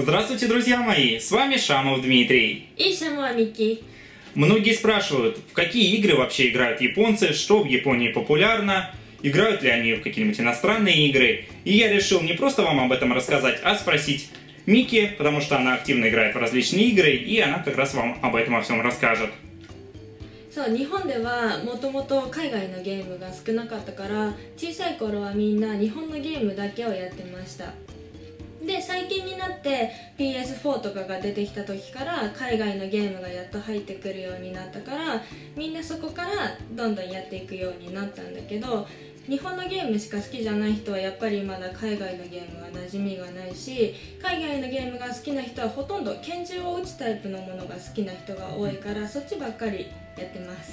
Здравствуйте, друзья мои! С вами Шамов Дмитрий. И Шамова Мики. Многие спрашивают, в какие игры вообще играют японцы, что в Японии популярно, играют ли они в какие-нибудь иностранные игры. И я решил не просто вам об этом рассказать, а спросить Мики, потому что она активно играет в различные игры, и она как раз вам об этом во всем расскажет. そう、日本ではもともと海外のゲームが少なかったから小さい頃はみんな日本のゲームだけをやってました。で、最近になって PS4 とかが出てきた時から海外のゲームがやっと入ってくるようになったからみんなそこからどんどんやっていくようになったんだけど、日本のゲームしか好きじゃない人はやっぱりまだ海外のゲームが馴染みがないし、海外のゲームが好きな人はほとんど拳銃を撃つタイプのものが好きな人が多いからそっちばっかりやってます。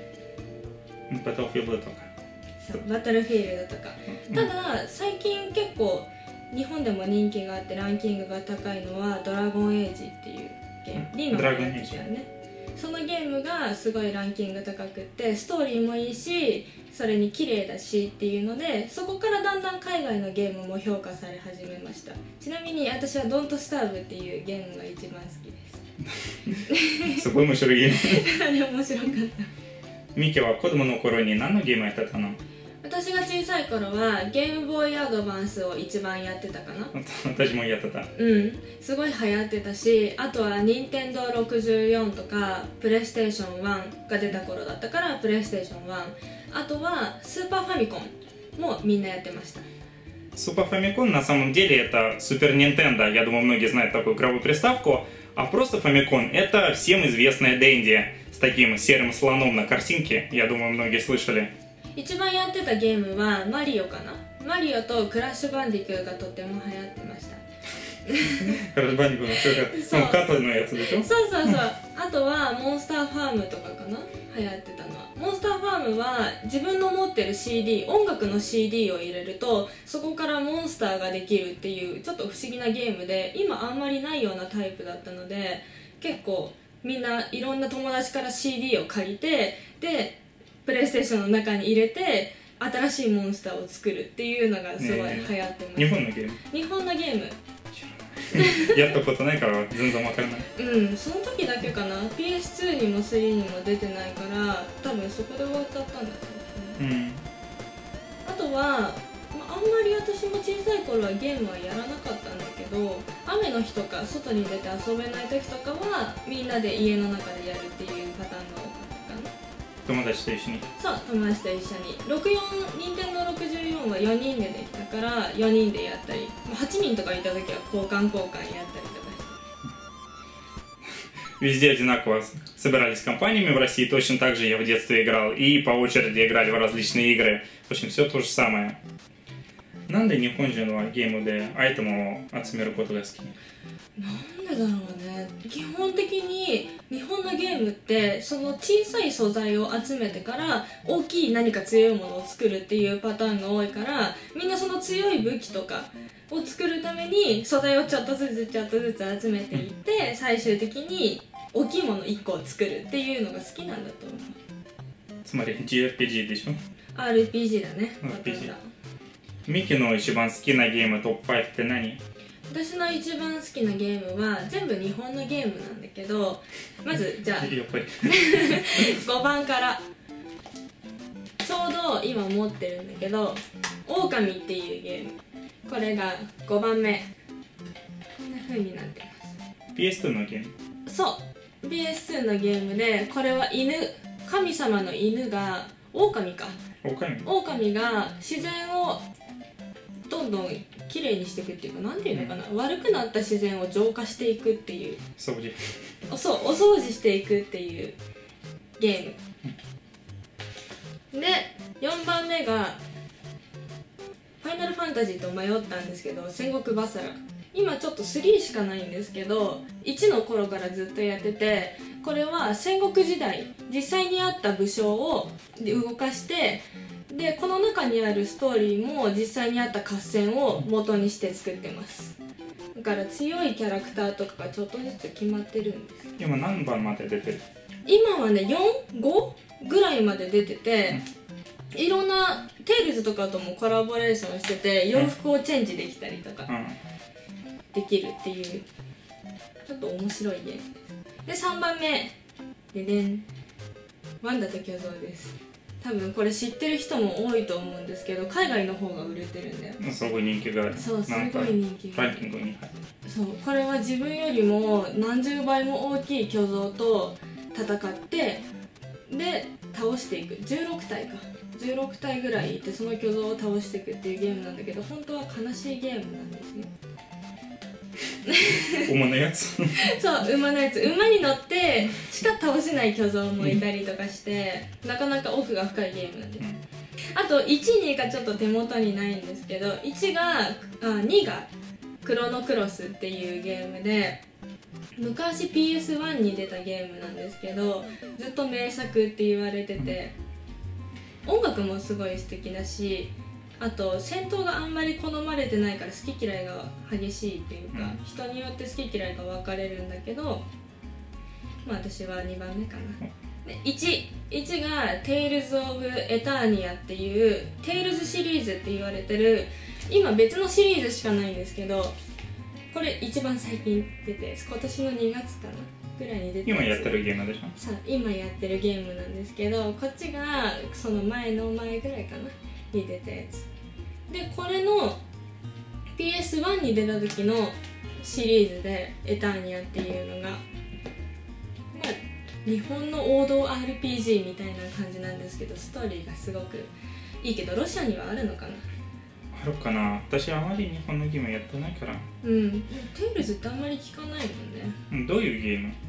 Battlefield とか。 そう、バトルフィールドとか。ただ最近結構日本でも人気があってランキングが高いのはドラゴンエイジっていうゲーム、リーマンがやってたよね。そのゲームがすごいランキング高くってストーリーもいいしそれに綺麗だしっていうので、そこからだんだん海外のゲームも評価され始めました。ちなみに私はドントスターブっていうゲームが一番好きです。 すごい面白いゲーム。 あれ面白かった。 ミキは子供の頃に何のゲームやってたの？ 私が小さい頃はゲームボーイアドバンスを一番やってたかな。 私もやってた。 すごい流行ってたし、あとは任天堂64とかプレイステーション1が出た頃だったからプレイステーション1、あとはスーパーファミコンもみんなやってました。 Super Famicom на самом деле это Super Nintendo, я думаю, многие знают такую игровую приставку, а просто Famicom это всем известная Dendy с таким серым слоном на картинке, я думаю, многие слышали. 一番やってたゲームはマリオかな。マリオとクラッシュバンディクーがとっても流行ってました。 クラッシュバンディクーのカットのやつでしょ。 そうそうそう。あとはモンスターファームとかかな、流行ってたのは。モンスターファームは自分の持ってる CD、 音楽の CD を入れるとそこからモンスターができるっていうちょっと不思議なゲームで、今あんまりないようなタイプだったので結構みんないろんな友達から CD を借りて、でプレイステーションの中に入れて新しいモンスターを作るっていうのがすごい流行ってます。 日本のゲーム。 日本のゲームやったことないから全然わからない。 その時だけかな。 PS2 にも3にも出てないから多分そこで終わっちゃったんだと思う。あとは、あんまり私も小さい頃はゲームはやらなかったんだけど、雨の日とか外に出て遊べない時とかはみんなで家の中でやるっていうパターンが多かったかな。 友達と一緒に。そう、 友達と一緒に。任天堂64は4人でできたから4人でやったり、8人とかいた時は交換やったりとかして。 Везде одинаково собирались компаниями, в России точно так же я в детстве играл, и по очереди играли в различные игры. В общем, все то же самое. なんで日本人はゲームでアイテムを集めることが好き？ なんでだろうね。基本的に日本のゲームってその小さい素材を集めてから大きい何か強いものを作るっていうパターンが多いから、みんなその強い武器とかを作るために素材をちょっとずつちょっとずつ集めていって最終的に大きいもの1個を作るっていうのが好きなんだと思う。 つまり JRPG でしょ？ RPG だね。 RPG。ミキの一番好きなゲームトップ5って何？ 私の一番好きなゲームは全部日本のゲームなんだけど、まずじゃあ5番からちょうど今持ってるんだけど「狼」っていうゲーム、これが5番目。こんな風になってます。 PS2 のゲーム。そう、 PS2 のゲームで、これは犬、神様の犬が狼か、狼が自然をどんどんきれいにしていくっていうか、なんていうのかな、悪くなった自然を浄化していくっていう、そう、お掃除していくっていうゲームで、4番目がファイナルファンタジーと迷ったんですけど戦国バサラ。今ちょっと3しかないんですけど1の頃からずっとやってて、これは戦国時代実際にあった武将を動かして、でこの中にあるストーリーも実際にあった合戦を元にして作ってます。だから強いキャラクターとかがちょっとずつ決まってるんです。 今何番まで出てる？ 今はね4、5ぐらいまで出てて、いろんなテイルズとかともコラボレーションしてて洋服をチェンジできたりとか、 できるっていうちょっと面白いゲームです。で3番目ででん、ワンダと巨像です。多分これ知ってる人も多いと思うんですけど、海外の方が売れてるんだよ。 すごい人気がある。 そう、すごい人気がある。 ランキングに入ってる。 そう、これは自分よりも何十倍も大きい巨像と戦ってで倒していく。16体か、16体ぐらいいてその巨像を倒していくっていうゲームなんだけど、本当は悲しいゲームなんですね。 馬のやつそう、馬のやつ、馬に乗ってしか倒せない巨像もいたりとかしてなかなか奥が深いゲームなんです。あと1、2がちょっと手元にないんですけど、2がクロノクロスっていうゲームで、昔 PS1 に出たゲームなんですけど、ずっと名作って言われてて、音楽もすごい素敵だし、あと戦闘があんまり好まれてないから好き嫌いが激しいっていうか、人によって好き嫌いが分かれるんだけど、まあ私は2番目かな。で 1が「テイルズ・オブ・エターニア」っていうテイルズシリーズって言われてる、今別のシリーズしかないんですけど、これ一番最近出て、今年の2月かなぐらいに出て、 今やってるゲームでしょ。 さあ今やってるゲームなんですけど、こっちがその前の前ぐらいかなに出たやつで、これの PS1 に出た時のシリーズでエターニアっていうのが、まあ日本の王道 RPG みたいな感じなんですけど、ストーリーがすごくいいけど、ロシアにはあるのかな。 あるかな。私あまり日本のゲームやってないから。 うん、テイルズってあんまり聞かないもんね。 どういうゲーム？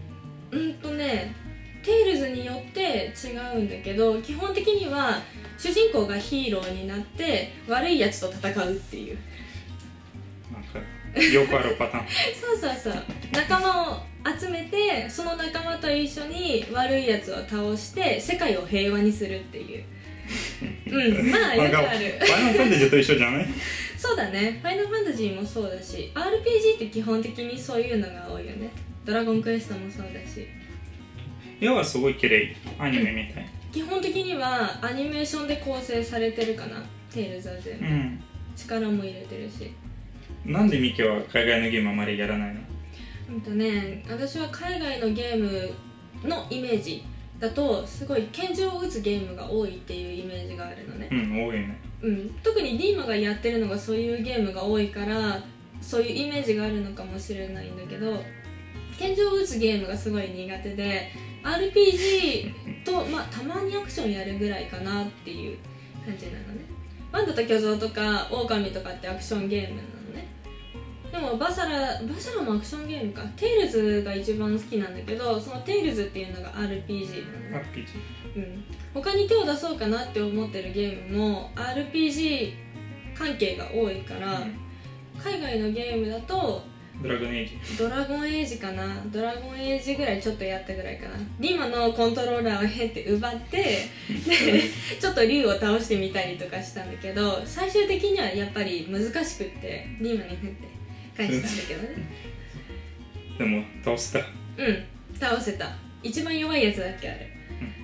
テイルズによって違うんだけど、基本的には主人公がヒーローになって悪いやつと戦うっていう、 なんかよくあるパターンそう仲間を集めて、その仲間と一緒に悪いやつを倒して世界を平和にするっていうまあよくある。 ファイナルファンタジーと一緒じゃない？ そうだね、ファイナルファンタジーもそうだし、 RPG って基本的にそういうのが多いよね。ドラゴンクエストもそうだし、 絵はすごい綺麗、アニメみたい。 基本的にはアニメーションで構成されてるかな、テイルズは全部、力も入れてるし。 なんでミケは海外のゲームあまりやらないの？ 私は海外のゲームのイメージだと、すごい拳銃を撃つゲームが多いっていうイメージがあるのね。 多いね。 特にディーマがやってるのがそういうゲームが多いから、そういうイメージがあるのかもしれないんだけど、拳銃を撃つゲームがすごい苦手で、 RPG と、たまにアクションやるぐらいかなっていう感じなのね。ワンダと巨像とかオオカミとかってアクションゲームなのね。でもバサラもアクションゲームか。テイルズが一番好きなんだけど、そのテイルズっていうのが RPG なのね。他に手を出そうかなって思ってるゲームも RPG 関係が多いから、海外のゲームだとドラゴンエイジかな。ドラゴンエイジぐらいちょっとやったぐらいかな。リマのコントローラーをへって奪ってでちょっと竜を倒してみたりとかしたんだけど、最終的にはやっぱり難しくってリマに振って返したんだけどねでも倒せた。 倒せた。一番弱いやつだっけあれ。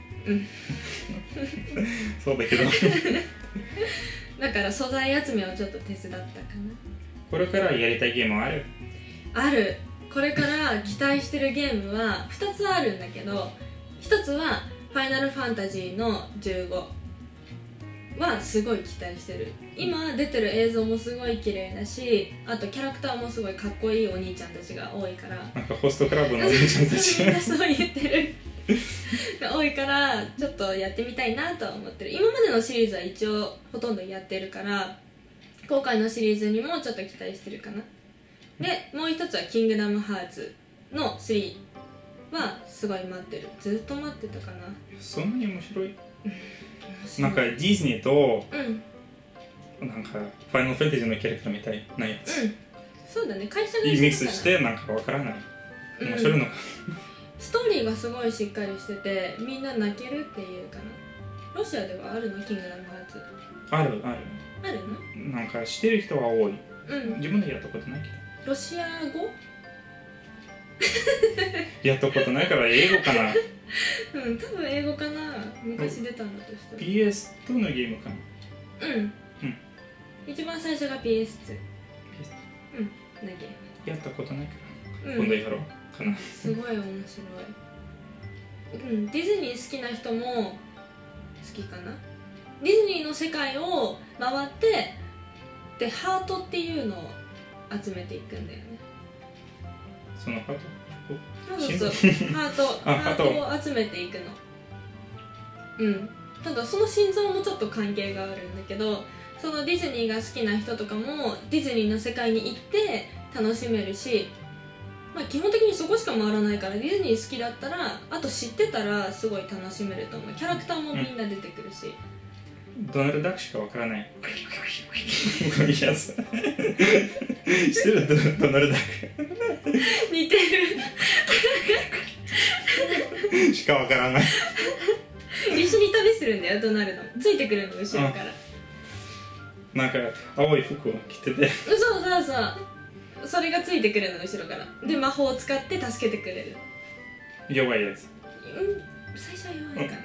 そうだけどだから素材集めをちょっと手伝ったかな。 これからやりたいゲームはある。これから期待してるゲームは2つあるんだけど、1つはファイナルファンタジーの15はすごい期待してる。今出てる映像もすごい綺麗だし、あとキャラクターもすごいかっこいいお兄ちゃんたちが多いから、 なんかホストクラブのお兄ちゃんたちみんなそう言ってるが多いから、ちょっとやってみたいなとは思ってる。今までのシリーズは一応ほとんどやってるから、今回のシリーズにもちょっと期待してるかな。でもう一つはキングダムハーツの3はすごい待ってる。ずっと待ってたかな。 そんなに面白いなんかディズニーと、なんかファイナルファンタジーのキャラクターみたいなやつ、 そうだね、会社がいいミックスしてなんかわからない。面白いのか、 ストーリーがすごいしっかりしてて、みんな泣けるっていうかな。ロシアではあるの？キングダムハーツあるの？ なんか知ってる人は多い。自分でやったことないけど。 ロシア語やったことないから英語かな多分英語かな。昔出たんだとしたら PS2 のゲームかな。 一番最初が PS2 なゲーム。 やったことないから、今度やろうかな。 すごい面白い。ディズニー好きな人も好きかな。ディズニーの世界を回ってでハートっていうのを集めていくんだよね。 そのハート？ そうハートを集めていくの。ただその心臓もちょっと関係があるんだけど、そのディズニーが好きな人とかもディズニーの世界に行って楽しめるし、基本的にそこしか回らないから、ディズニー好きだったら、あと知ってたらすごい楽しめると思う。キャラクターもみんな出てくるし、 ドナルドダックしかわからない。こういうやつ知ってる？ドナルドダック似てるしかわからない。 一緒に旅するんだよ、ドナルドついてくるの、後ろから。 なんか青い服を着てて、 そうそれがついてくるの、後ろから。で魔法を使って助けてくれる。 弱いやつ。 最初は弱いかな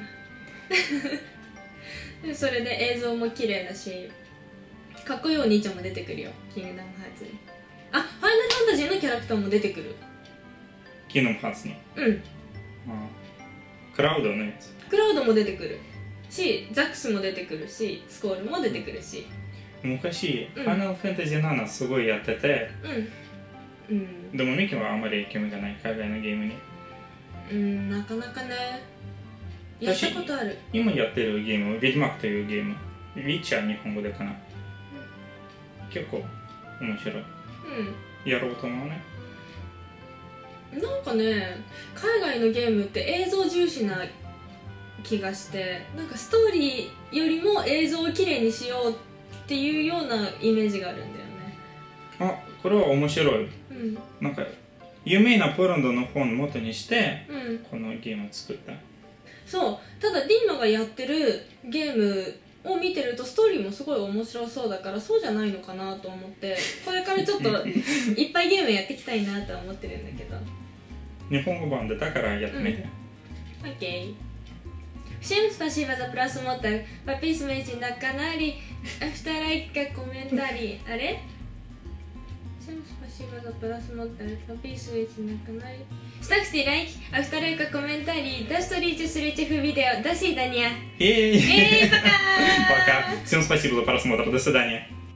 でそれで映像も綺麗だし、かっこいいお兄ちゃんも出てくるよ、キングダムハーツに。ファイナルファンタジーのキャラクターも出てくる。 キングダムハーツに。クラウドのやつ。 クラウドも出てくるし、ザックスも出てくるし、スコールも出てくるし。 昔、ファイナルファンタジー7すごいやってて、でもミキはあんまり興味がない、海外のゲームに。 なかなかね、やったことある。 今やってるゲーム、ウィッドマークというゲーム、ウィッチャー日本語でかな。結構面白い。やろうと思うね。 なんかね、海外のゲームって映像重視な気がして、なんかストーリーよりも映像をきれいにしようっていうようなイメージがあるんだよね。 これは面白い。なんか有名なポーランドの本を元にして、このゲームを作った。そう、 ただディーノがやってるゲームを見てるとストーリーもすごい面白そうだから、そうじゃないのかなと思って、これからちょっといっぱいゲームやっていきたいなとは思ってるんだけど。 日本語版でだからやってみて。 Окей. Всем спасибо за просмотр. Подписывайтесь на канале, оставляйте комментарии. Всем спасибо за просмотр. Подписывайтесь на канале. Ставьте лайк, оставляйте комментарии. До встречи в следующих видео. До свидания. Пока. Всем спасибо за просмотр. До свидания.